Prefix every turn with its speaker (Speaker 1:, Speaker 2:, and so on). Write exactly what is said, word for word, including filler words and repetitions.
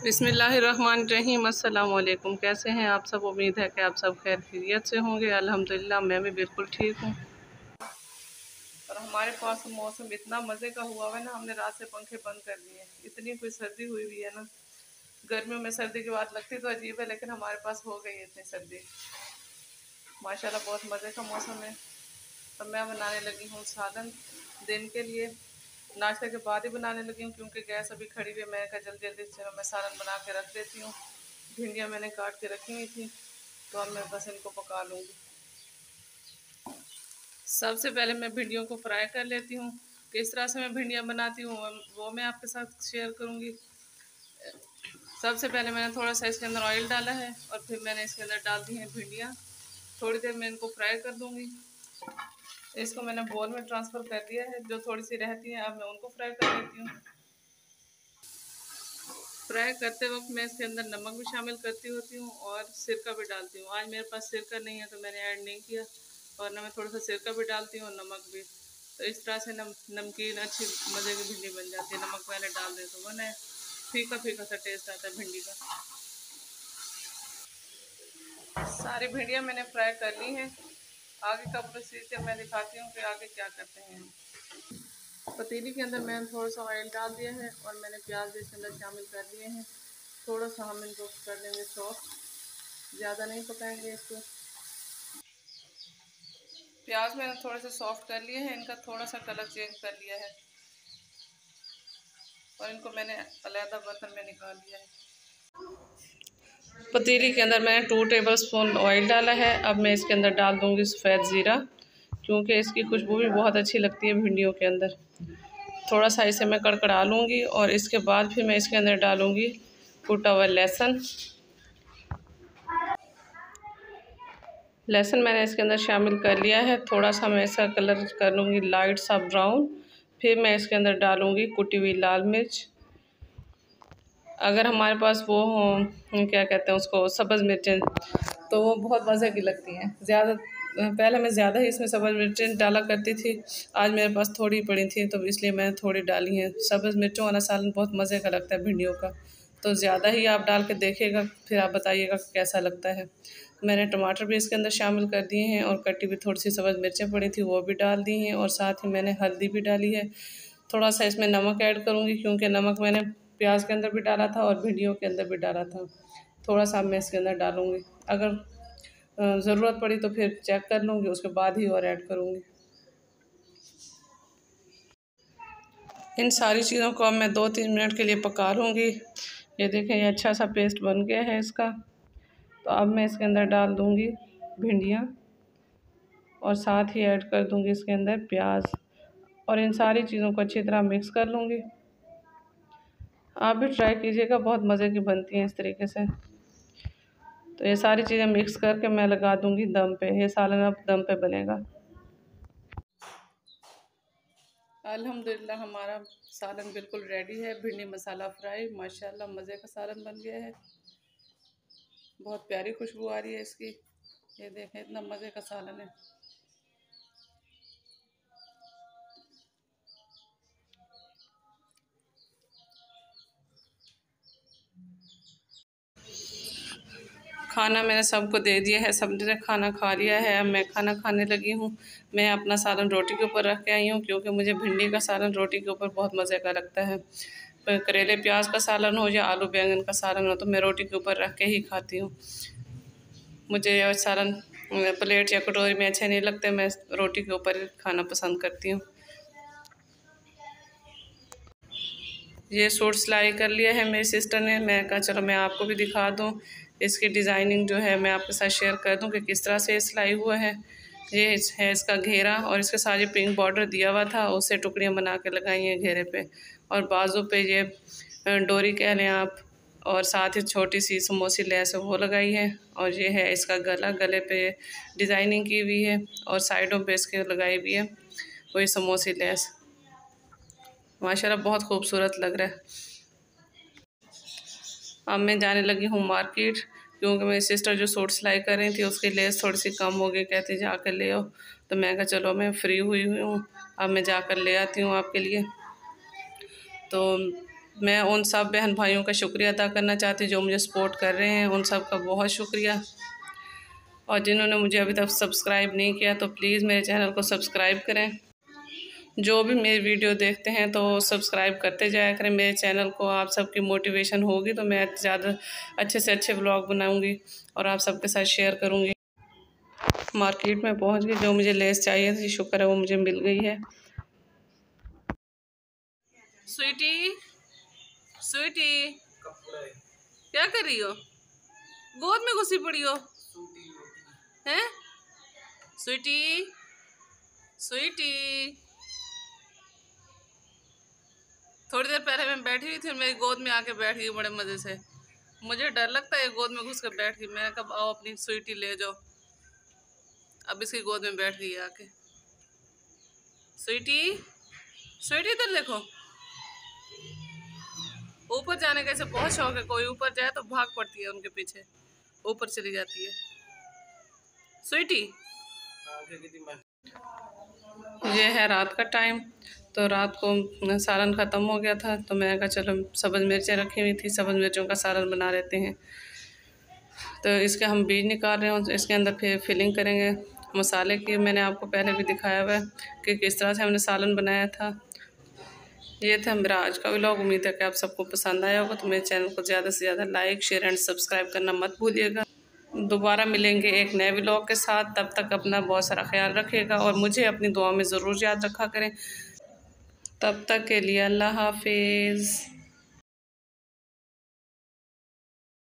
Speaker 1: बिस्मिल्लाहिर्रहमानिर्रहीम। अस्सलाम वालेकुम। कैसे हैं आप सब? उम्मीद है कि आप सब खैर खैरियत से होंगे। अल्हम्दुलिल्लाह मैं भी बिल्कुल ठीक हूँ। और हमारे पास मौसम इतना मज़े का हुआ है ना, हमने रात से पंखे बंद कर दिए। इतनी कोई सर्दी हुई हुई है ना, गर्मियों में सर्दी की बात लगती तो अजीब है, लेकिन हमारे पास हो गई है इतनी सर्दी माशाल्लाह। बहुत मज़े का मौसम है। तो मैं बनाने लगी हूँ सालन दिन के लिए। नाश्ते के बाद ही बनाने लगी हूँ क्योंकि गैस अभी खड़ी हुई है। मैं कहा जल्दी जल्दी चलो मैं सालन बना के रख देती हूँ। भिंडियाँ मैंने काट के रखी हुई थी, तो अब मैं बस इनको पका लूँगी। सबसे पहले मैं भिंडियों को फ्राई कर लेती हूँ। किस तरह से मैं भिंडियाँ बनाती हूँ वो मैं आपके साथ शेयर करूँगी। सबसे पहले मैंने थोड़ा सा इसके अंदर ऑयल डाला है और फिर मैंने इसके अंदर डाल दी हैं भिंडियाँ। थोड़ी देर में इनको फ्राई कर दूँगी। इसको मैंने बोल में ट्रांसफ़र कर दिया है। जो थोड़ी सी रहती हैं अब मैं उनको फ्राई कर लेती हूँ। फ्राई करते वक्त मैं इसके अंदर नमक भी शामिल करती होती हूँ और सिरका भी डालती हूँ। आज मेरे पास सिरका नहीं है तो मैंने ऐड नहीं किया, वरना मैं थोड़ा सा सिरका भी डालती हूँ और नमक भी। तो इस तरह से नम नमकीन अच्छी मज़े की भिंडी बन जाती है। नमक मैंने डाल दे तो वरना फीका फीका सा टेस्ट आता है भिंडी का। सारी भिंडियाँ मैंने फ्राई कर ली हैं। आगे का प्रोसीजर मैं दिखाती हूँ कि आगे क्या करते हैं। पतीली के अंदर मैंने थोड़ा सा ऑयल डाल दिया है और मैंने प्याज भी इसके अंदर शामिल कर दिए हैं। थोड़ा सा हम इनको कर लेंगे सॉफ्ट, ज़्यादा नहीं पकाएंगे इसको। प्याज मैंने थोड़े से सॉफ्ट कर लिए हैं, इनका थोड़ा सा कलर चेंज कर लिया है और इनको मैंने अलग बर्तन में निकाल लिया है। पतीली के अंदर मैंने टू टेबल स्पून ऑयल डाला है। अब मैं इसके अंदर डाल दूँगी सफ़ेद ज़ीरा, क्योंकि इसकी खुशबू भी बहुत अच्छी लगती है भिंडियों के अंदर। थोड़ा सा इसे मैं कड़कड़ा लूँगी और इसके बाद फिर मैं इसके अंदर डालूँगी कूटा हुआ लहसुन। लहसुन मैंने इसके अंदर शामिल कर लिया है। थोड़ा सा मैं इसका कलर कर लूँगी लाइट सा ब्राउन। फिर मैं इसके अंदर डालूँगी कुटी हुई लाल मिर्च। अगर हमारे पास वो हो क्या कहते हैं उसको सब्ज़ मिर्चें, तो वो बहुत मज़े की लगती हैं। ज़्यादा पहले मैं ज़्यादा ही इसमें सब्ज़ मिर्चें डाला करती थी, आज मेरे पास थोड़ी पड़ी थी तो इसलिए मैंने थोड़ी डाली हैं। सब्ज़ मिर्चों वाला सालन बहुत मज़े का लगता है भिंडियों का, तो ज़्यादा ही आप डाल के देखिएगा, फिर आप बताइएगा कैसा लगता है। मैंने टमाटर भी इसके अंदर शामिल कर दिए हैं और कटी हुई थोड़ी सी सब्ज़ मिर्चें पड़ी थी वो भी डाल दी हैं और साथ ही मैंने हल्दी भी डाली है। थोड़ा सा इसमें नमक ऐड करूँगी क्योंकि नमक मैंने प्याज के अंदर भी डाला था और भिंडियों के अंदर भी डाला था। थोड़ा सा मैं इसके अंदर डालूँगी, अगर ज़रूरत पड़ी तो फिर चेक कर लूँगी, उसके बाद ही और ऐड करूँगी। इन सारी चीज़ों को अब मैं दो तीन मिनट के लिए पका लूँगी। ये देखें ये अच्छा सा पेस्ट बन गया है इसका। तो अब मैं इसके अंदर डाल दूँगी भिंडियाँ और साथ ही ऐड कर दूँगी इसके अंदर प्याज और इन सारी चीज़ों को अच्छी तरह मिक्स कर लूँगी। आप भी ट्राई कीजिएगा, बहुत मज़े की बनती हैं इस तरीके से। तो ये सारी चीज़ें मिक्स करके मैं लगा दूँगी दम पे। ये सालन अब दम पे बनेगा। अल्हम्दुलिल्लाह हमारा सालन बिल्कुल रेडी है। भिंडी मसाला फ्राई माशाल्लाह मज़े का सालन बन गया है। बहुत प्यारी खुशबू आ रही है इसकी। ये देखें इतना मज़े का सालन है। खाना मैंने सबको दे दिया है, सबने खाना खा लिया है। अब मैं खाना खाने लगी हूँ। मैं अपना सालन रोटी के ऊपर रख के आई हूँ क्योंकि मुझे भिंडी का सालन रोटी के ऊपर बहुत मज़े का लगता है। करेले प्याज का सालन हो या आलू बैंगन का सालन हो तो मैं रोटी के ऊपर रख के ही खाती हूँ। मुझे यह सालन प्लेट या कटोरी में अच्छे नहीं लगते, मैं रोटी के ऊपर खाना पसंद करती हूँ। ये सूट सिलाई कर लिया है मेरी सिस्टर ने। मैं कहा चलो मैं आपको भी दिखा दूँ, इसकी डिज़ाइनिंग जो है मैं आपके साथ शेयर कर दूँ कि किस तरह से सिलाई हुआ है। ये है इसका घेरा और इसके साथ ये पिंक बॉर्डर दिया हुआ था, उससे टुकड़ियाँ बना के लगाई हैं घेरे पे और बाजू पे ये डोरी कह लें आप, और साथ ही छोटी सी समोसी लेस वो लगाई है। और ये है इसका गला, गले पे डिज़ाइनिंग की हुई है और साइडों पे इसके लगाई हुई है वही समोसी लेस। माशाल्लाह बहुत खूबसूरत लग रहा है। अब मैं जाने लगी हूँ मार्केट क्योंकि मेरी सिस्टर जो सूट सिलाई कर रही थी उसकी लेस थोड़ी सी कम हो गई, कहती जाकर ले आओ। तो मैं कहा चलो मैं फ्री हुई हुई हूँ, अब मैं जाकर ले आती हूँ आपके लिए। तो मैं उन सब बहन भाइयों का शुक्रिया अदा करना चाहती हूँ जो मुझे सपोर्ट कर रहे हैं, उन सब का बहुत शुक्रिया। और जिन्होंने मुझे अभी तक सब्सक्राइब नहीं किया तो प्लीज़ मेरे चैनल को सब्सक्राइब करें। जो भी मेरी वीडियो देखते हैं तो सब्सक्राइब करते जाया करें मेरे चैनल को। आप सबकी मोटिवेशन होगी तो मैं ज़्यादा अच्छे से अच्छे व्लॉग बनाऊंगी और आप सबके साथ शेयर करूंगी। मार्केट में पहुंच गई, जो मुझे लेस चाहिए थी शुक्र है वो मुझे मिल गई है। स्वीटी स्वीटी क्या कर रही हो? गोद में घुसी पड़ी हो हैं? स्वीटी स्वीटी थोड़ी देर पहले मैं बैठी हुई थी और मेरी गोद में आके बैठ गई बड़े मज़े से। मुझे डर लगता है गोद में घुस कर बैठ गई। मैं कब आओ अपनी स्वीटी ले जाओ। अब इसकी गोद में बैठ गई आके। स्वीटी स्वीटी इधर देखो। ऊपर जाने का ऐसे बहुत शौक है, कोई ऊपर जाए तो भाग पड़ती है उनके पीछे, ऊपर चली जाती है। स्वीटी ये है रात का टाइम, तो रात को सालन ख़त्म हो गया था तो मैं कहा चलो सब्ज़ मिर्चें रखी हुई थी, सब्ज़ मिर्चों का सालन बना लेते हैं। तो इसके हम बीज निकाल रहे हैं, इसके अंदर फिर फिलिंग करेंगे मसाले की। मैंने आपको पहले भी दिखाया हुआ है कि किस तरह से हमने सालन बनाया था। ये था मेरा आज का व्लॉग। उम्मीद है कि आप सबको पसंद आया होगा। तो मेरे चैनल को ज़्यादा से ज़्यादा लाइक शेयर एंड सब्सक्राइब करना मत भूलिएगा। दोबारा मिलेंगे एक नए व्लॉग के साथ। तब तक अपना बहुत सारा ख्याल रखिएगा और मुझे अपनी दुआ में ज़रूर याद रखा करें। तब तक के लिए अल्लाह हाफिज़।